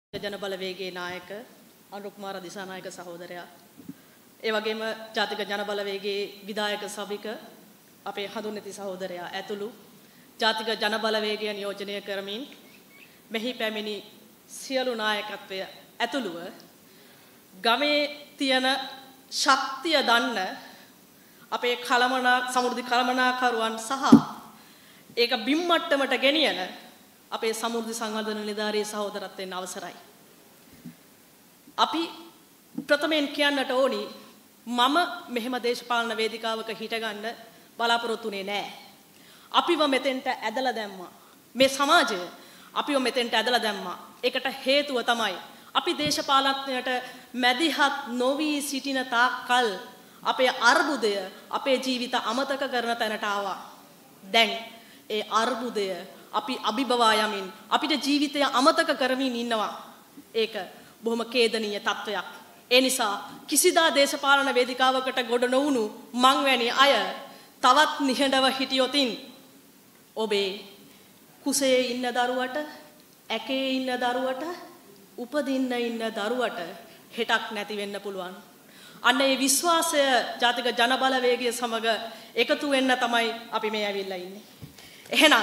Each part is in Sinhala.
ජනබලවේගයේ නායක අනුර කුමාර දිසානායක සහෝදරයා ඒ වගේම ජාතික ජනබලවේගයේ විධායක සභික අපේ හඳුන්වති සහෝදරයා ඇතුළු ජාතික ජනබලවේගය නියෝජනය කරමින් මෙහි පැමිණි සියලු නායකත්වය ඇතුළුව ගමේ තියෙන ශක්තිය දන්න අපේ සමෘද්ධි කළමනාකරුවන් සහ ඒක බිම් මට්ටමට ගෙනියන අපේ සමෘද්ධි සංවර්ධන නිලධාරී සහෝදරත්වයෙන් අවසරයි. අපි ප්‍රථමයෙන් කියන්නට ඕනි මම මෙහෙම දේශපාලන වේදිකාවක හිටගන්න බලාපොරොත්තුුනේ නැහැ. අපිව මෙතෙන්ට ඇදලා දැම්මා. මේ සමාජය අපිව මෙතෙන්ට ඇදලා දැම්මා. ඒකට හේතුව තමයි අපි දේශපාලනයට මැදිහත් නොවි සිටින තාක්කල් අපේ අර්බුදය අපේ ජීවිත අමතක කරන තැනට ආවා. දැන් ඒ අර්බුදය අපි අභිබවා යමින් අපිට ජීවිතය අමතක කරමින් ඉන්නවා. ඒක බොහොම ඛේදනීය තත්වයක්. ඒ නිසා කිසිදා දේශපාලන වේදිකාවකට ගොඩ නොවුණු මං වැනි අය තවත් නිහඬව හිටියොතින් ඔබේ කුසේ ඉන්න දරුවට, ඇකේ ඉන්න දරුවට, උපදින්න ඉන්න දරුවට හෙටක් නැති වෙන්න පුළුවන්. අන්න ඒ විශ්වාසය ජාතික ජනබලවේගය සමග එකතු වෙන්න තමයි අපි මේ ඇවිල්ලා ඉන්නේ. එහෙනම්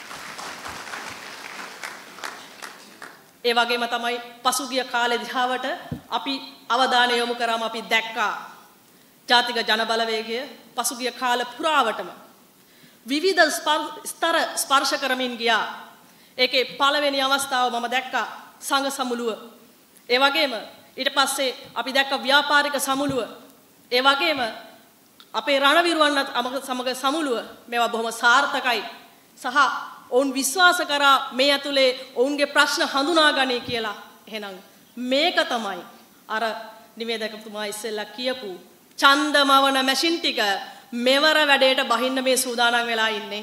ඒ වගේම තමයි පසුගිය කාලේ දිහාවට අපි අවධානය යොමු කරාම අපි දැක්කා ජාතික ජනබලවේගය පසුගිය කාල පුරාවටම විවිධ ස්තර ස්පර්ශ කරමින් ගියා. ඒකේ පළවෙනි අවස්ථාව මම දැක්කා සංඝ සමුළුව. ඒ වගේම ඊට පස්සේ අපි දැක්කා ව්‍යාපාරික සමුළුව. ඒ වගේම අපේ රණවිරුවන්වත් සමග සමුළුව. මේවා බොහොම සාර්ථකයි. සහ ඔවුන් විශ්වාස කරා මේ ඇතුලේ ඔවුන්ගේ ප්‍රශ්න හඳුනාගනී කියලා. එහෙනම් මේක තමයි අර නිවේදකතුමා ඉස්සෙල්ලා කියපු ඡන්දමවන මැෂින් ටික මෙවර වැඩේට බහින්න මේ සූදානම් වෙලා ඉන්නේ.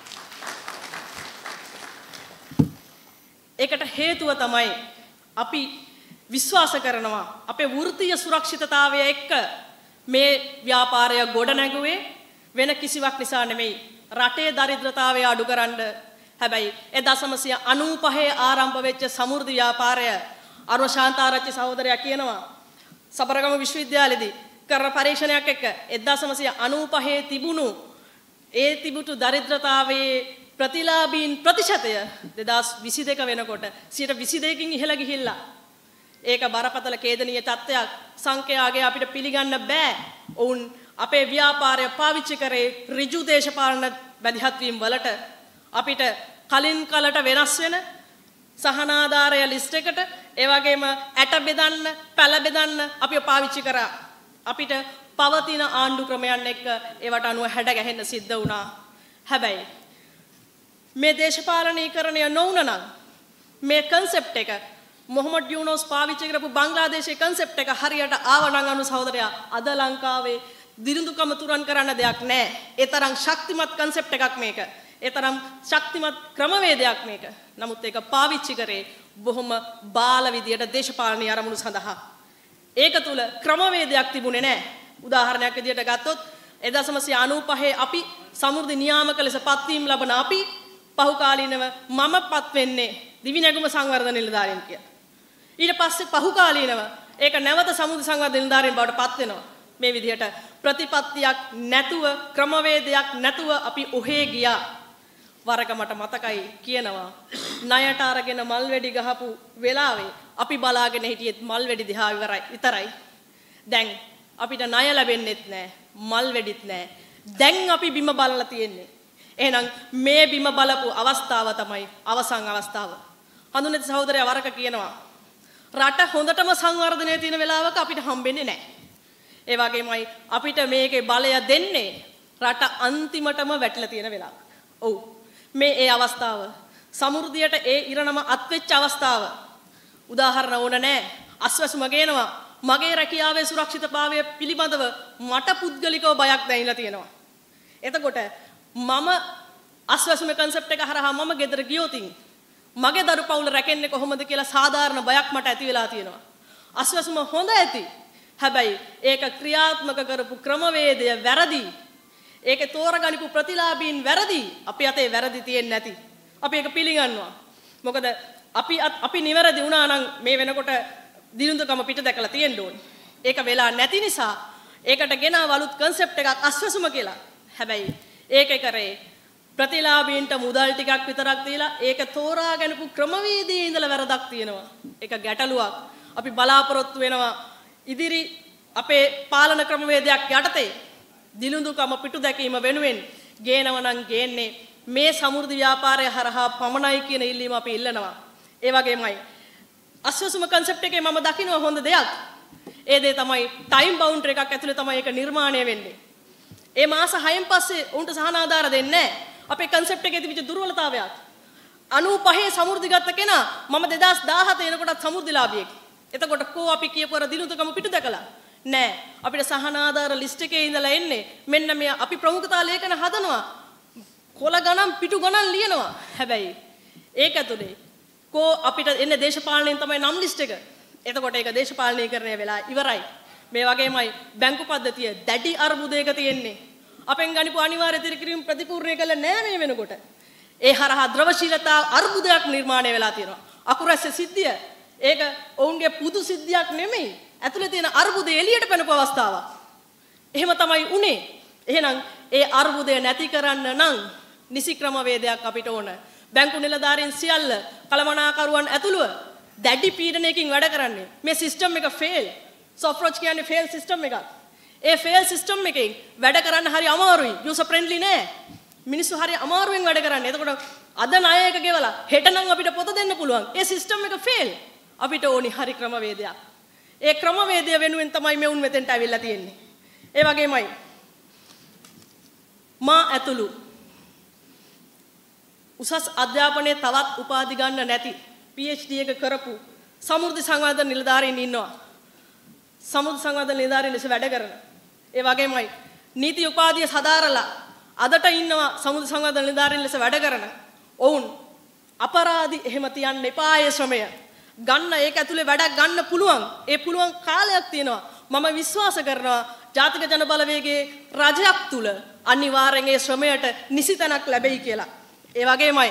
ඒකට හේතුව තමයි අපි විශ්වාස කරනවා අපේ වෘත්තීය සුරක්ෂිතතාවය එක්ක මේ ව්‍යාපාරය ගොඩ නැගුවේ වෙන කිසිවක් නිසා නෙමෙයි. රටේ දරිද්‍රතාවය අඩු කරන්න. හැබැයි 1995 ආරම්භ වෙච්ච සමෘද්ධි ව්‍යාපාරය අරුණ ශාන්තාරච්චි සහෝදරයා කියනවා සබරගම විශ්වවිද්‍යාලයේදී කරන පරීක්ෂණයක් එක්ක 1995 තිබුණු දරිද්‍රතාවයේ ප්‍රතිලාභීන් ප්‍රතිශතය 2022 වෙනකොට 22කින් ඉහළ ගිහිල්ලා ඒක බරපතල ඛේදනීය තත්ත්වයක්. සංඛ්‍යාගේ අපිට පිළිගන්න බෑ. ඔවුන් අපේ ව්‍යාපාරය පාවිච්චි කරේ ඍජු දේශපාලන බැදිහත් වීම වලට අපිට කලින් කලට වෙනස් වෙන සහනාධාරය ලිස්ට් එකට ඒ වගේම ඇට බෙදන්න, පැල බෙදන්න අපිව පාවිච්චි කරා. අපිට පවතින ආණ්ඩු ක්‍රමයන් එක්ක ඒවට අනුව හැඩ ගැහෙන්න සිද්ධ වුණා. හැබැයි මේ දේශපාලනීකරණය නොවුනනම් මේ concept එක මොහොමඩ් යූනස් පාවිච්චි කරපු බංග්ලාදේශයේ concept එක හරියට ආවනම් අනු සහෝදරයා අද ලංකාවේ දිරුඳුකම තුරන් කරන්න දෙයක් නැහැ. ඒ තරම් ශක්තිමත් concept එකක් මේක. ඒ තරම් ශක්තිමත් ක්‍රමවේදයක් මේක. නමුත් ඒක පාවිච්චි කරේ බොහොම බාල විදියට දේශපාලනීය අරමුණු සඳහා. ඒක තුල ක්‍රමවේදයක් තිබුණේ නැහැ. උදාහරණයක් විදියට ගත්තොත් 1995 අපි සමෘද්ධි නියාමක ලෙස පත්වීම ලබන අපි පහුකාලීනව මමපත් වෙන්නේ දිවිනැගුම සංවර්ධන නිලධාරීන් කියලා. ඊට පස්සේ පහුකාලීනව ඒක නැවත සමෘද්ධි සංවර්ධන නිලධාරීන් බවට පත් වෙනවා. මේ විදිහට ප්‍රතිපත්තියක් නැතුව ක්‍රමවේදයක් නැතුව අපි ඔහේ ගියා. වරක මට මතකයි කියනවා ණයට අරගෙන මල් වෙඩි ගහපු වෙලාවේ අපි බලාගෙන හිටියෙත් මල් වෙඩි දිහා විතරයි. දැන් අපිට ණය ලැබෙන්නෙත් නැහැ, මල් වෙඩිත් නැහැ. දැන් අපි බිම බලලා තියෙන්නේ. එහෙනම් මේ බිම බලපු අවස්ථාව තමයි අවසන් අවස්ථාව. හඳුනන සහෝදරයා වරක කියනවා රට හොඳටම සංවර්ධනය තියෙන වෙලාවක අපිට හම්බෙන්නේ නැහැ. ඒ වගේමයි අපිට මේකේ බලය දෙන්නේ රට අන්තිමටම වැටිලා තියෙන වෙලාවක. ඔව්. මේ අවස්ථාව සමෘද්ධියට ඒ ඉරණම අත්වෙච්ච අවස්ථාව. උදාහරණ ඕන නැහැ. අස්වැසුම ගේනවා. මගේ රැකියාවේ සුරක්ෂිතභාවය පිළිබඳව මට පුද්ගලිකව බයක් දැනෙලා තියෙනවා. එතකොට මම අස්වැසුමේ concept එක හරහා මම ගෙදර ගියොතින් මගේ දරු පවුල රැකෙන්නේ කොහොමද කියලා සාධාරණ බයක් මට ඇති වෙලා තියෙනවා. අස්වැසුම හොඳ ඇති. හැබැයි ඒක ක්‍රියාත්මක කරපු ක්‍රමවේදය වැරදි. ඒකේ තෝරගනිපු ප්‍රතිලාභීන් වැරදි. අපි අතේ වැරදි තියෙන්නේ නැති. අපි ඒක පිළිගන්නවා. මොකද අපි නිවැරදි වුණා නම් මේ වෙනකොට දිනුඳුකම පිට දැකලා තියෙන්න ඕනේ. ඒක වෙලා නැති නිසා ඒකට ගෙනාව අලුත් concept එකක් අස්වැසුම කියලා. හැබැයි ඒකේ කරේ ප්‍රතිලාභීන්ට මුදල් ටිකක් විතරක් දීලා ඒක තෝරා ගන්නපු ක්‍රමවේදයේ ඉඳලා වැරදක් තියෙනවා. ඒක ගැටලුවක්. අපි බලාපොරොත්තු වෙනවා ඉදිරි අපේ පාලන ක්‍රමවේදයක් යටතේ දිනුඳුකම පිටු දැකීම වෙනුවෙන් ගේනව නම් ගේන්නේ මේ සමෘද්ධි ව්‍යාපාරය හරහා පමණයි කියන ඉල්ලීම අපි ඉල්ලනවා. ඒ වගේමයි අස්වැසුම concept එකේ මම දකිනවා හොඳ දෙයක්. ඒ දේ තමයි time boundary එකක් ඇතුලේ තමයි ඒක නිර්මාණය වෙන්නේ. ඒ මාස 6න් පස්සේ උන්ට සහන ආධාර දෙන්නේ නැහැ. අපේ concept එකේ තිබිච්ච දුර්වලතාවයක්. 95 සමෘද්ධි ගත්ත කෙනා මම 2017 එනකොටත් සමෘද්ධිලාභියෙක්. එතකොට කෝ අපි කියපුවර දිනුතුකම පිටු දැකලා නෑ. අපිට සහන ආධාර ලිස්ට් එකේ ඉඳලා එන්නේ මෙන්න මේ අපි ප්‍රමුඛතා ලේඛන හදනවා. කොළ ගණන් පිටු ගණන් ලියනවා. හැබැයි ඒක ඇතුලේ කෝ අපිට එන්නේ දේශපාලනයෙන් තමයි නම් ලිස්ට් එක. එතකොට ඒක දේශපාලනීකරණය වෙලා ඉවරයි. මේ වගේමයි බැංකු පද්ධතිය දැඩි අර්බුදයක තියෙන්නේ. අපෙන් ගනිපු අනිවාර්ය තිරකිරීම ප්‍රතිපූර්ණය කළ නෑ මේ වෙනකොට. ඒ හරහා ද්‍රවශීලතා අර්බුදයක් නිර්මාණය වෙලා තියෙනවා. අකුරැස්ස සිද්ධිය ඒක ඔවුන්ගේ පුදු සිද්ධියක් නෙමෙයි. ඇතුලේ තියෙන අර්බුදය එළියට පැනපු අවස්ථාවක්. එහෙම තමයි උනේ. එහෙනම් ඒ අර්බුදය නැති කරන්න නම් නිසි ක්‍රමවේදයක් අපිට ඕන. බැංකු නිලධාරීන් සියල්ල කළමනාකරුවන් ඇතුළුව දැඩි පීඩනයකින් වැඩ කරන්නේ. මේ සිස්ටම් එක ෆේල්. සොෆ්ට්වෙයාර් කියන්නේ ෆේල් සිස්ටම් එකක්. ඒ ෆේල් සිස්ටම් එකෙන් වැඩ කරන්න හරි අමාරුයි. යූසර් ෆ්‍රෙන්ඩ්ලි නෑ. මිනිස්සු හරි අමාරුවෙන් වැඩ කරන්නේ. එතකොට අද ණය එක ගෙවලා හෙට නම් අපිට පොත දෙන්න පුළුවන්. ඒ සිස්ටම් එක ෆේල්. අපිට ඕනි හරි ක්‍රමවේදයක්. ඒ ක්‍රමවේදය වෙනුවෙන් තමයි මෙවුන් මෙතෙන්ට ඇවිල්ලා තියෙන්නේ. ඒ වගේමයි මා ඇතුළු උසස් අධ්‍යාපනයේ තවත් උපාධි ගන්න නැති PhD එක කරපු සමෘද්ධි සංවර්ධන නිලධාරීන් ඉන්නවා. සමෘද්ධි සංවර්ධන නිලධාරීන් ලෙස වැඩ කරන. ඒ වගේමයි නීති උපාධිය සදාරලා අදට ඉන්නවා සමෘද්ධි සංවර්ධන නිලධාරීන් ලෙස වැඩ කරන. ඔවුන් අපරාධි එහෙම තියන්න එපායේ ශ්‍රමය. ගන්න ඒක ඇතුලේ වැඩක් ගන්න පුළුවන්. ඒ පුළුවන් කාලයක් තියෙනවා. මම විශ්වාස කරනවා ජාතික ජන බලවේගයේ රජයක් තුල අනිවාර්යෙන් ඒ ශ්‍රමයට නිසි තැනක් ලැබෙයි කියලා. ඒ වගේමයි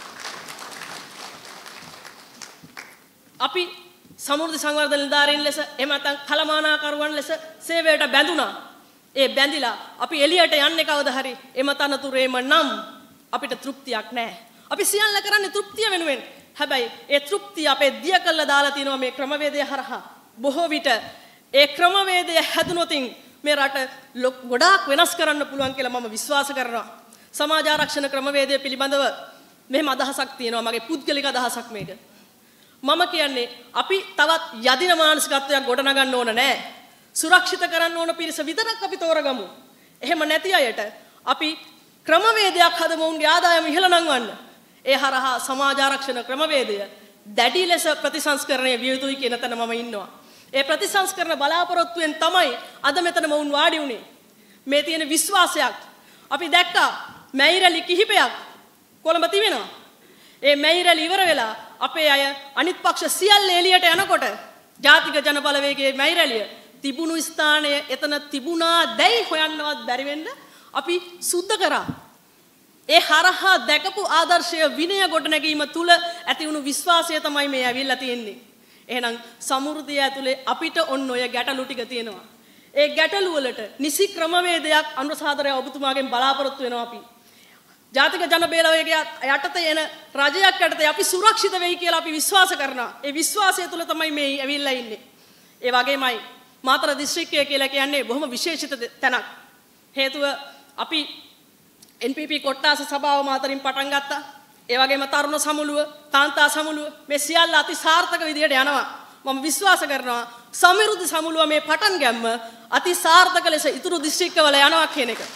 අපි සමෘද්ධි සංවර්ධන නිලධාරීන් ලෙස එහෙම නැත්නම් කළමනාකරුවන් ලෙස සේවයට බැඳුනා. ඒ බැඳිලා අපි එළියට යන්නේ කවද හරි එම තනතුරේම නම් අපිට තෘප්තියක් නැහැ. අපි සියල්ල කරන්නේ තෘප්තිය වෙනුවෙන්. හැබැයි ඒ තෘප්තිය අපේ දිය කළා දාලා තිනවා මේ ක්‍රමවේදය හරහා. බොහෝ විට ඒ ක්‍රමවේදය හැදුනොතින් මේ රට ගොඩාක් වෙනස් කරන්න පුළුවන් කියලා මම විශ්වාස කරනවා. සමාජ ආරක්ෂණ ක්‍රමවේදය පිළිබඳව මෙහෙම අදහසක් තියෙනවා. මගේ පුද්ගලික අදහසක් මේක. මම කියන්නේ අපි තවත් යදින මානසිකත්වයක් ගොඩනගන්න ඕන නෑ. සුරක්ෂිත කරන්න ඕන පිරිස විතරක් අපි තෝරගමු. එහෙම නැති අයට අපි ක්‍රමවේදයක් හදමු උන්ගේ ආදායම ඉහළ නංවන්න. ඒ හරහා සමාජ ආරක්ෂණ ක්‍රමවේදය දැඩි ලෙස ප්‍රතිසංස්කරණය විය යුතුයි කියන තැන මම ඉන්නවා. ඒ ප්‍රතිසංස්කරණ බලාපොරොත්තුවෙන් තමයි අද මෙතන වුන් වාඩි උනේ. මේ තියෙන විශ්වාසයක් අපි දැක්කා. මැයිරලි කිහිපයක් කොළඹ තිබෙනවා. ඒ මැයිරලි ඉවර වෙලා අපේ අය අනිත් පක්ෂ සියල්ල එළියට යනකොට ජාතික ජන බලවේගයේ මැයිරලිය තිබුණු ස්ථානය එතන තිබුණා දැයි හොයන්නවත් බැරි වෙන්න අපි සුද්ධ කරා. ඒ හරහා දැකපු ආදර්ශය විනය ගොඩනැගීම තුල ඇති වුණු විශ්වාසය තමයි මේ ඇවිල්ලා තියෙන්නේ. එහෙනම් සමෘද්ධිය ඇතුලේ අපිට ඔන්න ඔය ගැටලු ටික තියෙනවා. ඒ ගැටලු වලට නිසි ක්‍රමවේදයක් අනුසාදරය ඔබතුමාගෙන් බලාපොරොත්තු වෙනවා අපි. ජාතික ජන බලවේගය යටතේ එන රජයක් යටතේ අපි සුරක්ෂිත වෙයි කියලා අපි විශ්වාස කරනවා. ඒ විශ්වාසය තුල තමයි මේ ඇවිල්ලා ඉන්නේ. ඒ වගේමයි මාතර දිස්ත්‍රික්කය කියලා කියන්නේ බොහොම විශේෂිත තැනක්. හේතුව අපි NPP කොට්ටාස සභාව මාතරින් පටන් ගත්තා. ඒ වගේම තරුණ සමුළුව, කාන්තා සමුළුව මේ සියල්ල අති සාර්ථක විදියට යනවා. මම විශ්වාස කරනවා සමෘද්ධි සමුළුව මේ පටන් ගැම්ම අති සාර්ථක ලෙස ඉතුරු දිස්ත්‍රික්කවල යනවා කියන එක.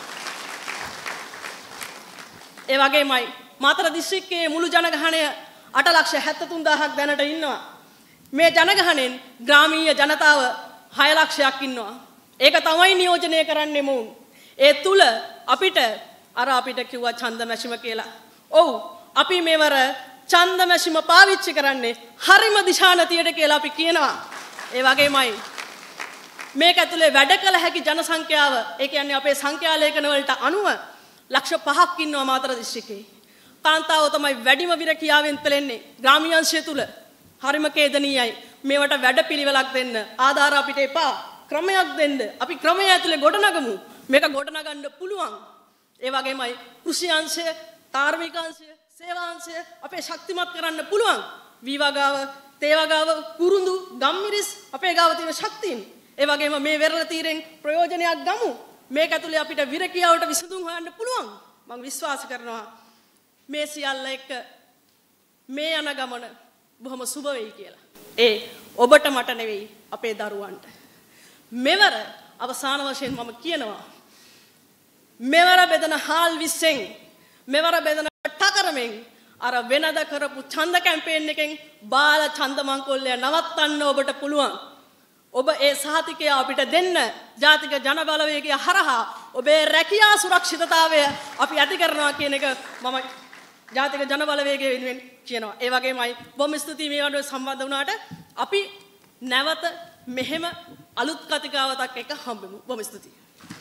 ඒ වගේමයි මාතර දිස්ත්‍රික්කයේ මුළු ජනගහනය 8,73,000ක් දැනට ඉන්නවා. මේ ජනගහනෙන් ග්‍රාමීය ජනතාව 6 ලක්ෂයක් ඉන්නවා. ඒක තමයි නියෝජනය කරන්නේ මොවුන්. ඒ තුල අපිට අපිට කිව්වා ඡන්ද මැෂිම කියලා. ඔව් අපි මේවර ඡන්ද මැෂිම පාවිච්චි කරන්නේ හරිම දිශානතියට කියලා අපි කියනවා. ඒ වගේමයි මේක ඇතුලේ වැඩ කළ හැකි ජන සංඛ්‍යාව ඒ කියන්නේ අපේ සංඛ්‍යා ලේඛන වලට අනුව ලක්ෂ 5ක් ඉන්නවා මාතර දිස්ත්‍රික්කේ. කාන්තාව තමයි වැඩිම විරකියාවෙන් පෙළෙන්නේ ග්‍රාමීයංශය තුල. හරිම කේදනීයයි. මේවට වැඩපිළිවෙලක් දෙන්න. ආධාර අපිට එපා. ක්‍රමයක් දෙන්න. අපි ක්‍රමය ඇතුලේ ගොඩනගමු. මේක ගොඩනගන්න පුළුවන්. ඒ වගේමයි කෘෂි අංශය, කාර්මික අංශය, සේවා අංශය අපේ ශක්තිමත් කරන්න පුළුවන්. වීවගාව, තේවගාව, කුරුඳු, ගම්මිරිස් අපේ ගාව තියෙන ශක්තියින්. ඒ වගේම මේ වෙරළ තීරෙන් ප්‍රයෝජනයක් ගමු. මේක ඇතුලේ අපිට විරකියාවට විසඳුම් හොයන්න පුළුවන්. මම විශ්වාස කරනවා මේ සියල්ල එක්ක මේ යන ගමන බොහොම සුබ වෙයි කියලා. ඒ ඔබට මට නෙවෙයි අපේ දරුවන්ට. මෙවර අවසාන වශයෙන් මම කියනවා මෙවර බෙදන හාල් 20න් මෙවර බෙදන ටකරමෙන් අර වෙනද කරපු ඡන්ද කැම්පේන් එකෙන් බාල ඡන්ද මංකොල්ලය නවත්තන්න ඔබට පුළුවන්. ඔබ ඒ සහතිකය අපිට දෙන්න. ජාතික ජන බලවේගය හරහා ඔබේ රැකියා සුරක්ෂිතතාවය අපි ඇති කරනවා කියන එක මම ජාතික ජන බලවේගය වෙනුවෙන් කියනවා. ඒ වගේමයි බොහොම ස්තුතියි මේ වඩ සම්බන්ධ වුණාට. අපි නැවත මෙහෙම අලුත් කතිකාවතක් එක හම්බෙමු. බොහොම ස්තුතියි.